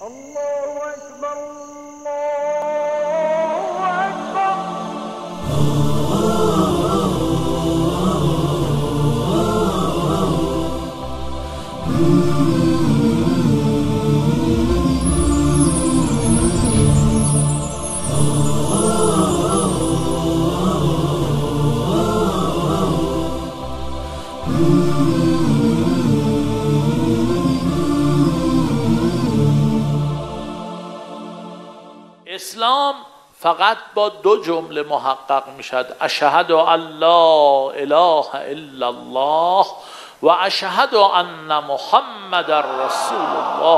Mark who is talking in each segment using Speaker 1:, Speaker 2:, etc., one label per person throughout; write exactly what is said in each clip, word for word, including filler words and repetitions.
Speaker 1: اسلام فقط با دو جمله محقق میشد: اشهد ان لا اله الا الله و اشهد ان محمد رسول الله.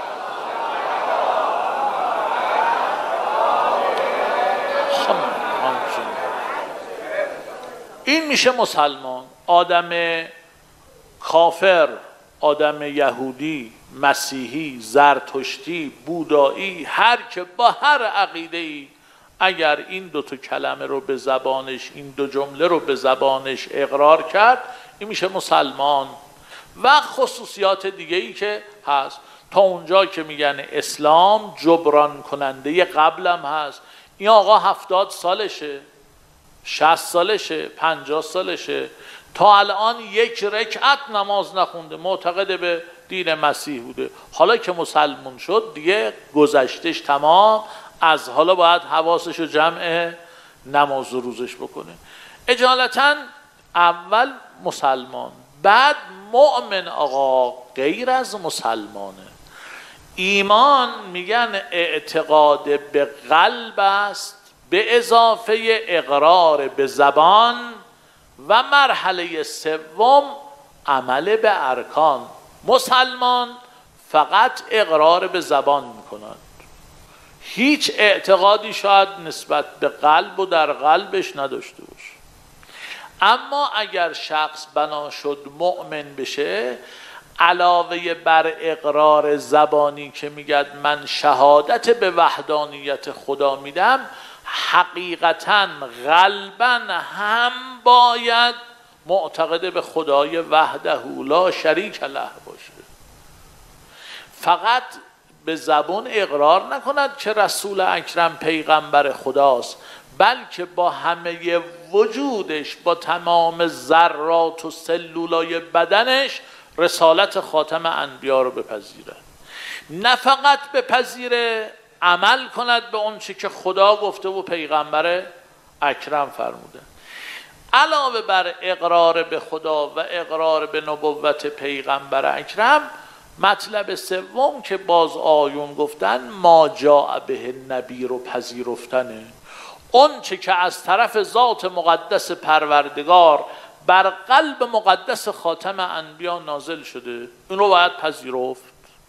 Speaker 1: این میشه مسلمان. آدم کافر، آدم یهودی، مسیحی، زرتشتی، بودایی، هر که با هر عقیده‌ای اگر این دو تا کلمه رو به زبانش، این دو جمله رو به زبانش اقرار کرد، این میشه مسلمان. و خصوصیات دیگه‌ای که هست، تا اونجا که میگن اسلام جبران کننده قبلم هست. این آقا هفتاد سالشه، شصت سالشه، پنجاه سالشه، تا الان یک رکعت نماز نخونده، معتقد به دین مسیح بوده. حالا که مسلمان شد دیگه گذشتش تمام، از حالا باید حواسش رو جمع نماز و روزش بکنه. اجالتا اول مسلمان، بعد مؤمن. آقا غیر از مسلمانه. ایمان میگن اعتقاد به قلب است به اضافه اقرار به زبان و مرحله سوم عمل به ارکان. مسلمان فقط اقرار به زبان میکنند، هیچ اعتقادی شاید نسبت به قلب و در قلبش نداشته باشه. اما اگر شخص بنا شد مؤمن بشه، علاوه بر اقرار زبانی که میگد من شهادت به وحدانیت خدا میدم، حقیقتاً قلباً هم باید معتقد به خدای وحده لا شریک له باشه. فقط به زبان اقرار نکند که رسول اکرم پیغمبر خداست، بلکه با همه وجودش، با تمام ذرات و سلولای بدنش رسالت خاتم انبیا رو بپذیرد. نه فقط بپذیره، عمل کند به اون چی که خدا گفته و پیغمبر اکرم فرموده. علاوه بر اقرار به خدا و اقرار به نبوت پیغمبر اکرم، مطلب سوم که باز آیون گفتن ما جاء به نبی رو پذیرفتنه. اون چی که از طرف ذات مقدس پروردگار بر قلب مقدس خاتم انبیا نازل شده، اون رو باید پذیرفت.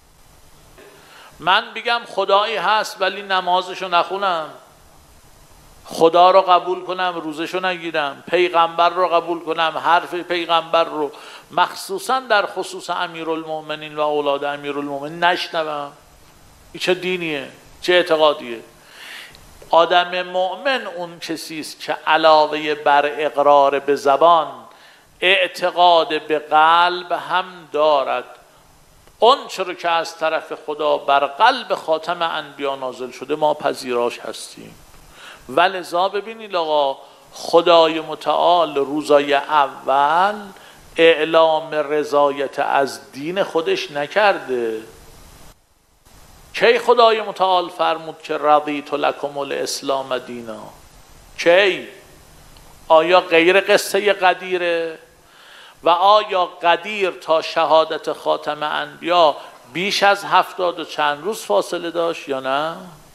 Speaker 1: من بگم خدایی هست ولی نمازشو نخونم، خدا رو قبول کنم روزشو نگیرم، پیغمبر رو قبول کنم حرف پیغمبر رو مخصوصا در خصوص امیرالمومنین و اولاد امیرالمومنین نشنوم، این چه دینیه، چه اعتقادیه؟ آدم مؤمن اون کسی است که علاوه بر اقرار به زبان اعتقاد به قلب هم دارد. اون چرا که از طرف خدا بر قلب خاتم انبیا نازل شده ما پذیراش هستیم. ولذا ببینید آقا، خدای متعال روزای اول اعلام رضایت از دین خودش نکرده. کی خدای متعال فرمود که رضیت لکم الاسلام دینا؟ کی؟ آیا غیر قصه قدیره؟ و آیا قدیر تا شهادت خاتم انبیا بیش از هفتاد و چند روز فاصله داشت یا نه؟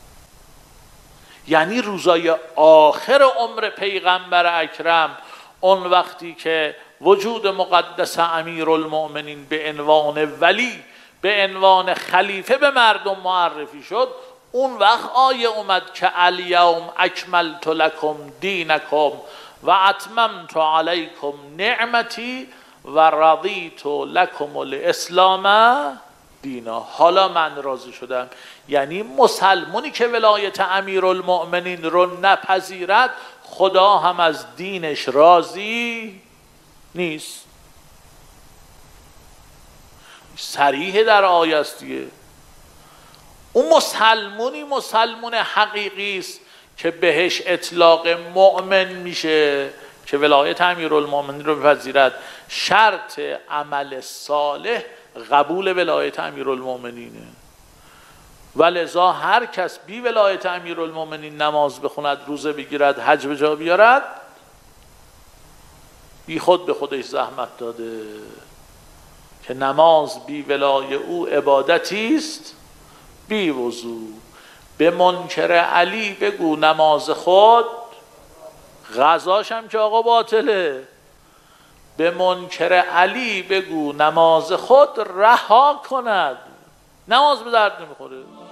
Speaker 1: یعنی روزای آخر عمر پیغمبر اکرم، اون وقتی که وجود مقدس امیرالمؤمنین به عنوان ولی، به عنوان خلیفه به مردم معرفی شد، اون وقت آیه اومد که الیوم اکملت لکم دینکم و اتممت علیکم نعمتی و رضیت لکم الاسلام دینا. حالا من راضی شدم. یعنی مسلمانی که ولایت امیرالمؤمنین رو نپذیرد، خدا هم از دینش راضی نیست. صریح در آیه است دیگه. اون مسلمونی مسلمون حقیقی است که بهش اطلاق مؤمن میشه که ولایت امیرالمومنین رو بپذیرد. شرط عمل صالح قبول ولایت امیرالمومنینه. ولذا هر کس بی ولایت امیرالمومنین نماز بخوند، روزه بگیرد، حج به جا بیارد، بی خود به خودش زحمت داده که نماز بی ولای او عبادتی است بی وضو. به منکر علی بگو نماز خود، غذاش هم که آقا باطله. به منکر علی بگو نماز خود رها کند، نماز به درد نمیخوره.